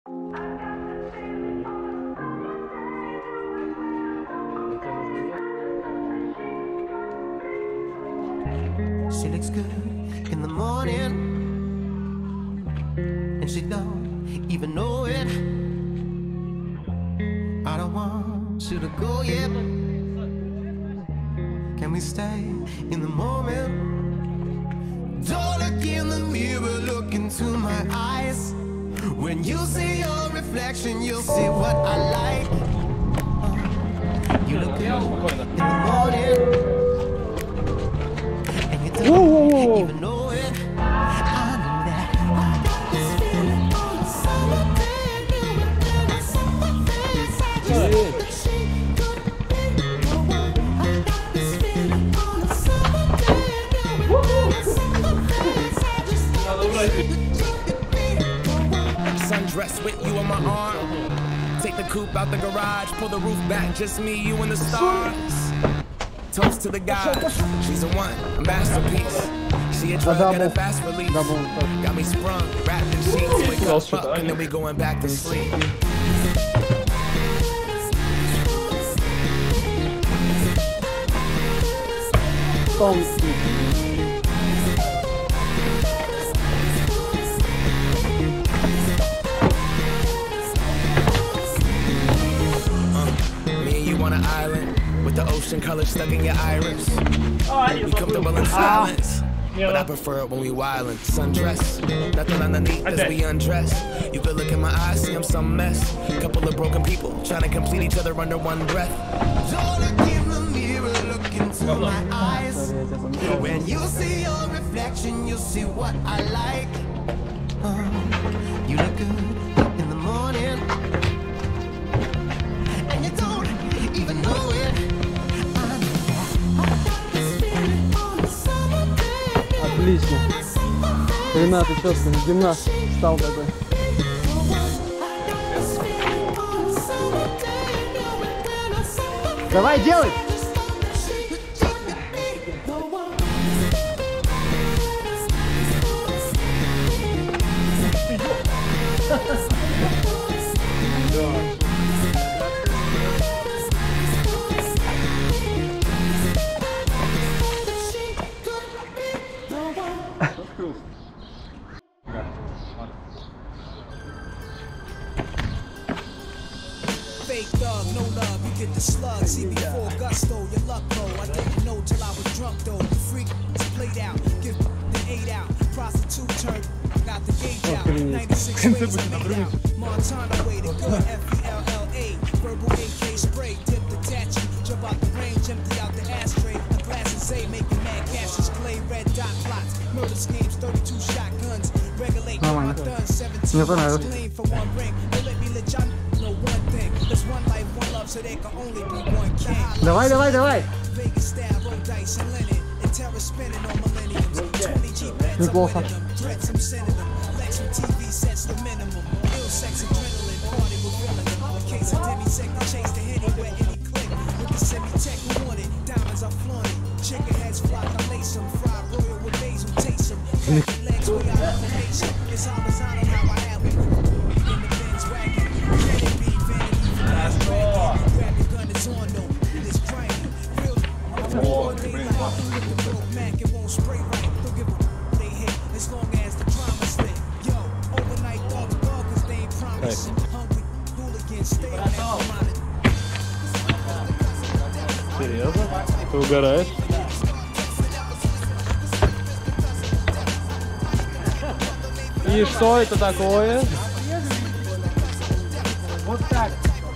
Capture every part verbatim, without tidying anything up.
She looks good in the morning, and she don't even know it. I don't want you to go yet. Can we stay in the moment? Don't look in the mirror, look into my eyes. When you see your reflection, you'll see what I like. You look good in the morning, and you don't whoa, whoa, whoa. even know it. I know that I got this feeling on a summer day. And I saw the face, I just wish she could be the one. I got this feeling on a summer day. And I saw the face, I just wish she could be the one. Sundress with you on my arm. Take the coupe out the garage, pull the roof back, just me, you and the stars. Toast to the gods, she's a one, a masterpiece. She a drug and a fast release. Got me sprung, wrapped in sheets, wake up, up, and then we going back to sleep. On an island with the ocean color stuck in your iris. We comfortable in silence, but I prefer it when we wildin'. Sundress, nothing underneath as we undress. You could look in my eyes, see I'm some mess. Couple of broken people trying to complete each other under one breath. Don't look in the mirror, look into my eyes. When you see your reflection, you'll see what I like. Uh, you look good in the morning, and you don't even know it. Отлично. Ренат, четко, гимнаст стал такой. Давай, делай! Fake thug, no love, you get the slug. See me before gusto, your luck low. I didn't know till I was drunk though. You freak, played out, give the eight out. Prostitute turn, got the gauge out. ninety-six ways I made out. Montana way to go, F E L L A. Verbal A K spray, dip the tattoo. Jump out the range, empty out the ashtray. A glass of Zay, making mad cashes. Clay, red dot plots. Murder schemes, thirty-two shotguns. Regulate my guns, seventeen months clean for one ring. Don't let me let y'all know one thing. There's one life, one love, so there can only be one king. Давай, давай, давай. Vegas style, roll dice and linen. And terror spinning on millenniums. twenty G pets, Неплохо. threats, I'm sending them. Lex with T V sets the minimum. Ill sex, adrenaline, party with villain. In case of demisec, we chase the hitty where any click. With the semi-tech, we want it. Diamonds are flaunted. Chicken heads flock, I lace them. Fried royal with basil, taste them. Legs, we got information. It's horizontal, how I have it. In the Benz wagon. Let it be vanity. Grab your gun, it's on though. It's grimy. Real all day life. With the broke Mac, it won't spray right. Don't give a they hit as long as the drama's lit. Yo, overnight dogs bug cause they ain't promising. Hungry hooligans, stay on that monitor. Серьезно? Ты угораешь? И что это такое? Вот так.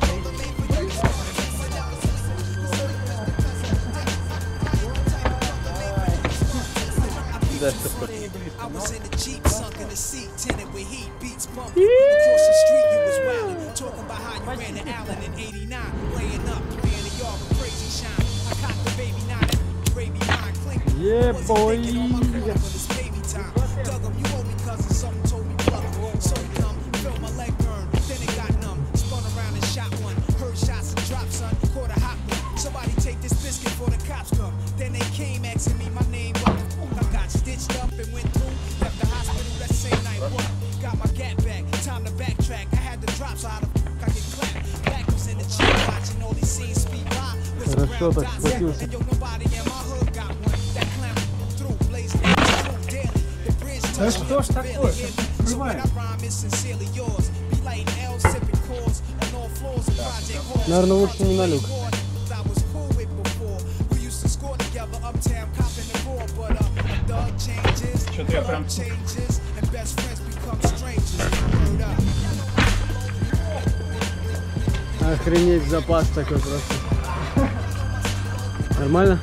Да, что такое? I was in the Jeep, sunk in the seat, tinted with heat, beats bumping. Across the street, you was wildin', talking about how you ran to Allen in eighty-nine, laying up, playing the yard with crazy shine. I caught the baby nine, baby nine, clink. Yeah, boy. It's baby time. Dug him, you owe me cousin, something told me plug him. So he come, felt my leg burn, then it got numb. Spun around and shot one, heard shots and dropped, son. Caught a hot one. Somebody take this biscuit before the cops come. Then they came asking me my name, what the fuck? I got stitched up and went through. Left the hospital that same night. What? Got my gat back. Time to backtrack. I had to Хорошо так схватился. Да что ж такое? Открывай. Наверное, лучше не на люк. Что-то я прям... Охренеть, запас такой просто. Нормально?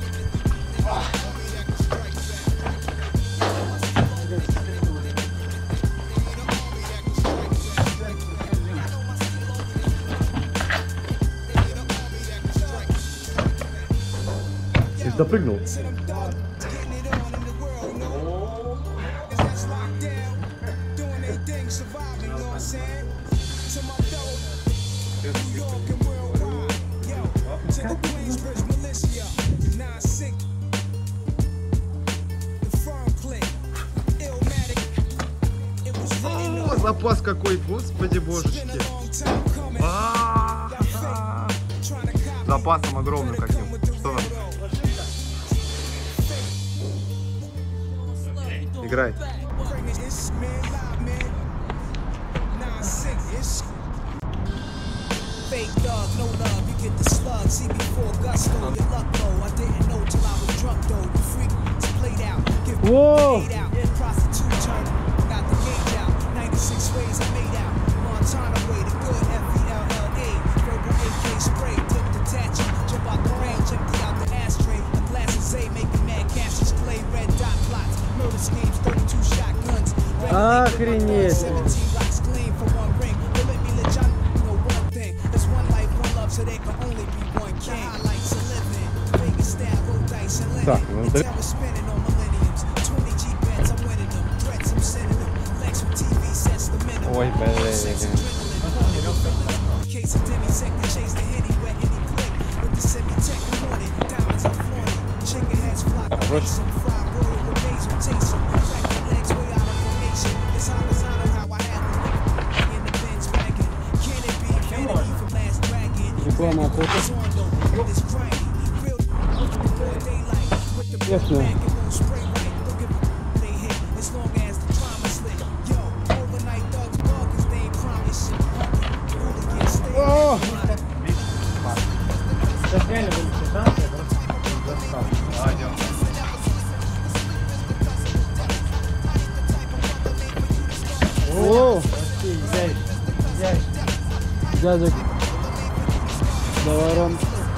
Ты допрыгнул? О, запас какой, господи божечки. А-а-а. Запасом огромным каким. Что там? Играй. Fake dog, no love, you get the slug. See before gusto, your luck low. I didn't know till I was drunk though. You freak, played out, get Whoa. paid out. Prostitute turn, got the gauge out. ninety-six ways I made out. Montana way, the good F E L L A. Verbal A K spray, tip detaching. Jump out the range, empty out the ashtray. A glass of Zay, making mad cash display. Red dot plots, murder schemes, thirty-two shotguns. Охренеть. seventeen rocks gleam for one ring. Don't let me let y'all know one thing. There's one life, one love, so there can only be one king. Highlights of living, Vegas style, roll dice and linen. Так, ну, The да- tower spinning on millenniums. twenty G bets, I'm winning them. Threats, I'm sending them. Lex with T V sets the minimum. Ой, блин. Sex adrenaline. Case of Demi Sec to chase the hitty wet any click. With the semi-tech wanted, diamonds are flaunted. Chicken heads flock, some fried roll with basil taste. Some crack your legs way out of formation. It's horizontal how I have them. In the Benz wagon. Can it be vanity from Last Dragon? Реклама охоты. It's on though, it's grimy. Real before daylight. With the Ясно. back, it won't spray right. Don't give a they hit as long as the drama slick. Yo, overnight thugs bug 'cause they ain't promise shit. Hooligans stay О! Сейчас реально будет станция, да? О! Взять, взять. Дядик. Давай, Ром.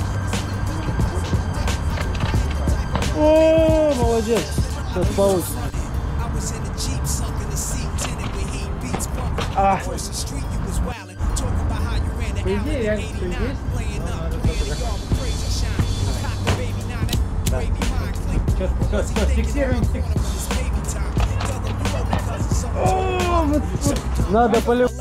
О, молодец. Сейчас получится. I was in the Jeep, sunk in the seat, tinted with heat, beats bumping. Ah. Across the street, you was wildin', talking about how you ran the По alley идее, in я всё eighty-nine, есть. playing up, playing the yard with crazy shine. I cocked the baby nine, that baby mind click. Сейчас, сейчас, сейчас, фиксируем, фиксируем. Corner when it's baby time. Tell them you owe because it's so О, вот тут надо полюбить.